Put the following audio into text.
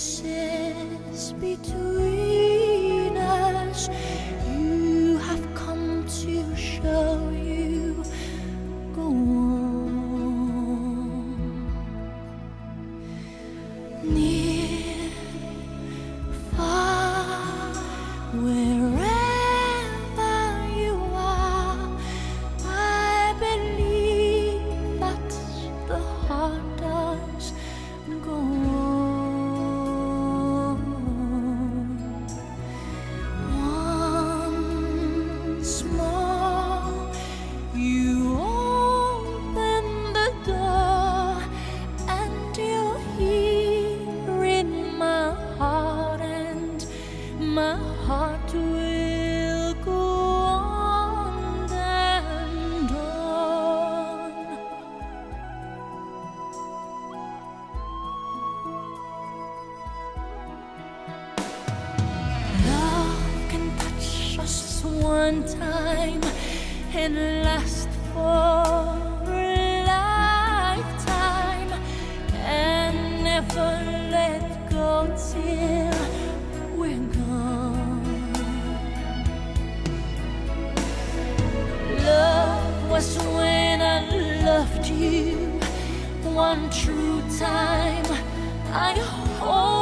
spaces between us. You have come to show you go on. Near, far, wherever you are, I believe that the heart does go on. Once more, you open the door, and you're here in my heart, and my heart will go on and on. Love can touch us one time and last for a lifetime, and never let go till we're gone. Love was when I loved you one true time. I hope